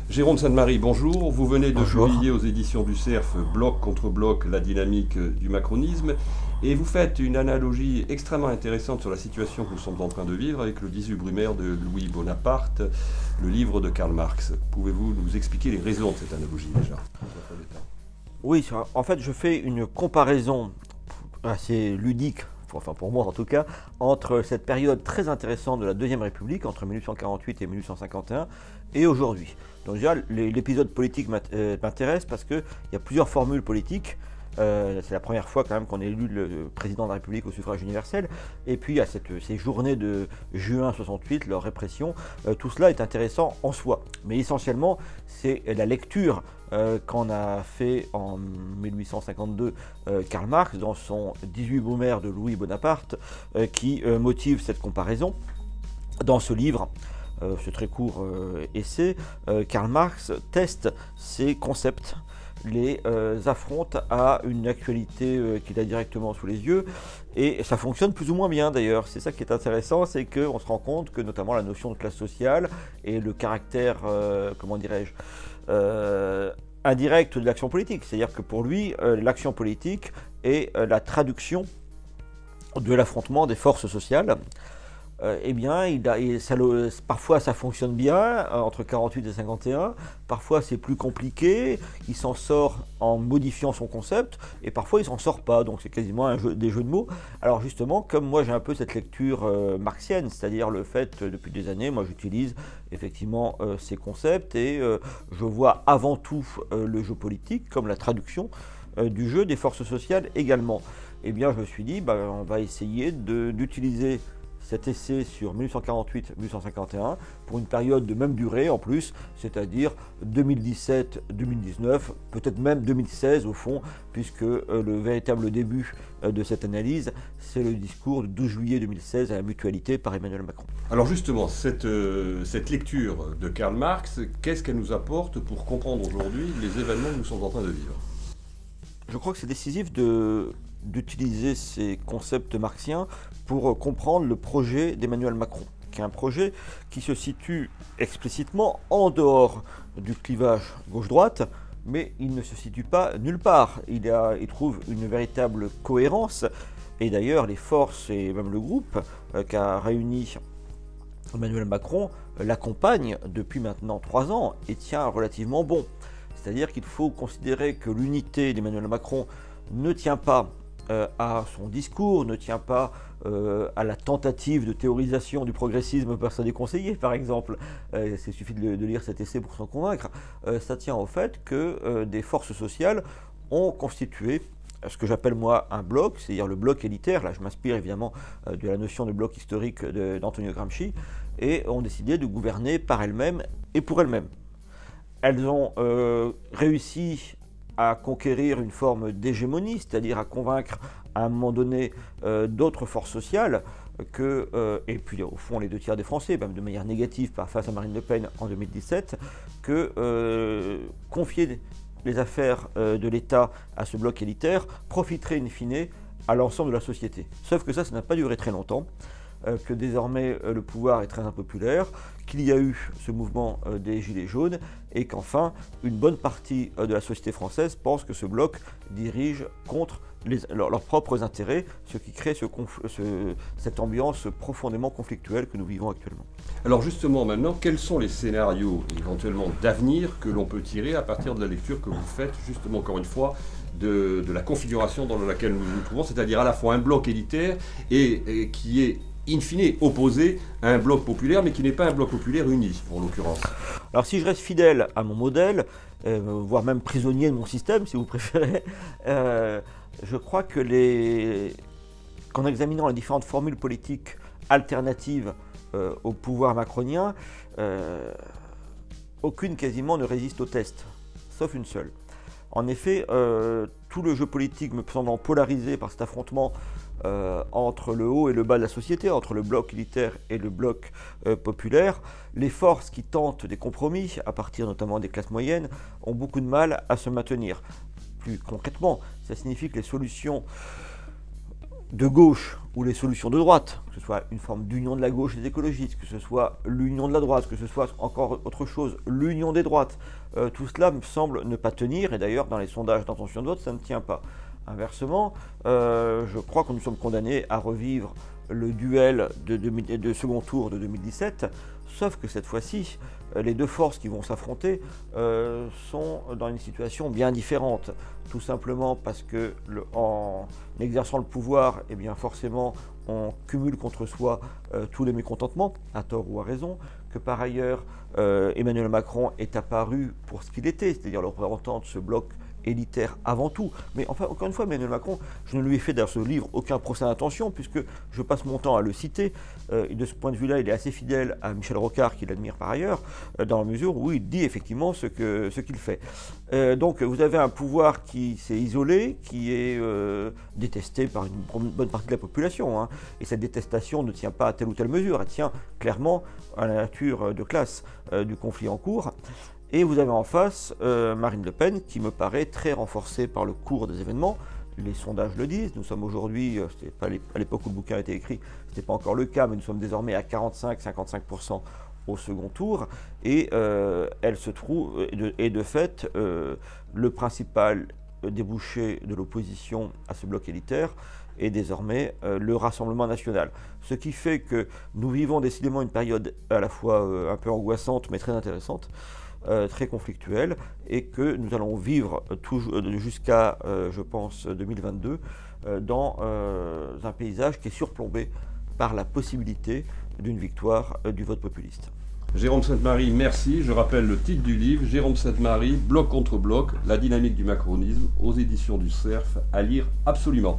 Jérôme Sainte-Marie, bonjour. Vous venez de Bonjour. publier aux éditions du Cerf Bloc contre bloc, la dynamique du macronisme. Et vous faites une analogie extrêmement intéressante sur la situation que nous sommes en train de vivre avec le 18 Brumaire de Louis Bonaparte, le livre de Karl Marx. Pouvez-vous nous expliquer les raisons de cette analogie déjà? Oui, en fait, je fais une comparaison assez ludique, enfin pour moi en tout cas, entre cette période très intéressante de la Deuxième République, entre 1848 et 1851, et aujourd'hui. Donc déjà, l'épisode politique m'intéresse parce qu'il y a plusieurs formules politiques. C'est la première fois quand même qu'on élu le président de la République au suffrage universel. Et puis il y a ces journées de juin 68, leur répression. Tout cela est intéressant en soi. Mais essentiellement, c'est la lecture qu'en a fait en 1852 Karl Marx dans son 18 Brumaire de Louis Bonaparte qui motive cette comparaison. Dans ce livre, ce très court essai, Karl Marx teste ces concepts, les affronte à une actualité qu'il a directement sous les yeux, et ça fonctionne plus ou moins bien d'ailleurs. C'est ça qui est intéressant, c'est qu'on se rend compte que notamment la notion de classe sociale et le caractère, comment dirais-je, indirect de l'action politique, c'est-à-dire que pour lui, l'action politique est la traduction de l'affrontement des forces sociales. Eh bien, parfois ça fonctionne bien entre 48 et 51, parfois c'est plus compliqué, il s'en sort en modifiant son concept, et parfois il s'en sort pas, donc c'est quasiment des jeux de mots. Alors justement, comme moi j'ai un peu cette lecture marxienne, c'est-à-dire le fait, depuis des années, moi j'utilise effectivement ces concepts, et je vois avant tout le jeu politique comme la traduction du jeu des forces sociales également. Eh bien, je me suis dit, on va essayer d'utiliser cet essai sur 1848-1851 pour une période de même durée en plus, c'est-à-dire 2017-2019, peut-être même 2016 au fond, puisque le véritable début de cette analyse, c'est le discours du 12 juillet 2016 à la Mutualité par Emmanuel Macron. Alors justement, cette lecture de Karl Marx, qu'est-ce qu'elle nous apporte pour comprendre aujourd'hui les événements que nous sommes en train de vivre? Je crois que c'est décisif d'utiliser ces concepts marxiens pour comprendre le projet d'Emmanuel Macron, qui est un projet qui se situe explicitement en dehors du clivage gauche-droite, mais il ne se situe pas nulle part. Il trouve une véritable cohérence, et d'ailleurs les forces et même le groupe qu'a réuni Emmanuel Macron l'accompagne depuis maintenant 3 ans et tient relativement bon. C'est-à-dire qu'il faut considérer que l'unité d'Emmanuel Macron ne tient pas à son discours, ne tient pas à la tentative de théorisation du progressisme par des conseillers, par exemple. Il suffit de lire cet essai pour s'en convaincre. Ça tient au fait que des forces sociales ont constitué ce que j'appelle moi un bloc, c'est-à-dire le bloc élitaire. Là, je m'inspire évidemment de la notion de bloc historique d'Antonio Gramsci, et ont décidé de gouverner par elles-mêmes et pour elles-mêmes. Elles ont réussi à conquérir une forme d'hégémonie, c'est-à-dire à convaincre à un moment donné d'autres forces sociales et puis au fond les 2 tiers des Français, même de manière négative face à Marine Le Pen en 2017, que confier les affaires de l'État à ce bloc élitaire profiterait in fine à l'ensemble de la société. Sauf que ça n'a pas duré très longtemps, que désormais le pouvoir est très impopulaire, qu'il y a eu ce mouvement des Gilets jaunes, et qu'enfin une bonne partie de la société française pense que ce bloc dirige contre leurs propres intérêts, ce qui crée cette ambiance profondément conflictuelle que nous vivons actuellement. Alors justement, maintenant, quels sont les scénarios éventuellement d'avenir que l'on peut tirer à partir de la lecture que vous faites, justement, encore une fois, de la configuration dans laquelle nous nous trouvons, c'est-à-dire à la fois un bloc élitaire et qui est in fine opposé à un bloc populaire, mais qui n'est pas un bloc populaire uni, en l'occurrence. Alors si je reste fidèle à mon modèle, voire même prisonnier de mon système, si vous préférez, je crois que qu'en examinant les différentes formules politiques alternatives au pouvoir macronien, aucune quasiment ne résiste au test, sauf une seule. En effet, tout le jeu politique me semblant polarisé par cet affrontement entre le haut et le bas de la société, entre le bloc élitaire et le bloc populaire, les forces qui tentent des compromis, à partir notamment des classes moyennes, ont beaucoup de mal à se maintenir. Plus concrètement, ça signifie que les solutions de gauche ou les solutions de droite, que ce soit une forme d'union de la gauche et des écologistes, que ce soit l'union de la droite, que ce soit encore autre chose, l'union des droites, tout cela me semble ne pas tenir, et d'ailleurs dans les sondages d'intention de vote, ça ne tient pas. Inversement, je crois que nous sommes condamnés à revivre le duel de second tour de 2017, sauf que cette fois-ci, les deux forces qui vont s'affronter sont dans une situation bien différente, tout simplement parce que en exerçant le pouvoir, eh bien forcément on cumule contre soi tous les mécontentements, à tort ou à raison, que par ailleurs Emmanuel Macron est apparu pour ce qu'il était, c'est-à-dire le représentant de ce bloc élitaire avant tout. Mais enfin, encore une fois, Emmanuel Macron, je ne lui ai fait dans ce livre aucun procès d'intention, puisque je passe mon temps à le citer. Et de ce point de vue-là, il est assez fidèle à Michel Rocard, qu'il admire par ailleurs, dans la mesure où il dit effectivement ce qu'il fait. Donc vous avez un pouvoir qui s'est isolé, qui est détesté par une bonne partie de la population. Hein. Et cette détestation ne tient pas à telle ou telle mesure, elle tient clairement à la nature de classe du conflit en cours. Et vous avez en face Marine Le Pen qui me paraît très renforcée par le cours des événements. Les sondages le disent, nous sommes aujourd'hui, à l'époque où le bouquin a été écrit, ce n'était pas encore le cas, mais nous sommes désormais à 45-55% au second tour. Et elle se trouve, et de fait, le principal débouché de l'opposition à ce bloc élitaire est désormais le Rassemblement national. Ce qui fait que nous vivons décidément une période à la fois un peu angoissante mais très intéressante, très conflictuelle, et que nous allons vivre jusqu'à, je pense, 2022, dans un paysage qui est surplombé par la possibilité d'une victoire du vote populiste. Jérôme Sainte-Marie, merci. Je rappelle le titre du livre, Jérôme Sainte-Marie, Bloc contre bloc, la dynamique du macronisme, aux éditions du Cerf, à lire absolument.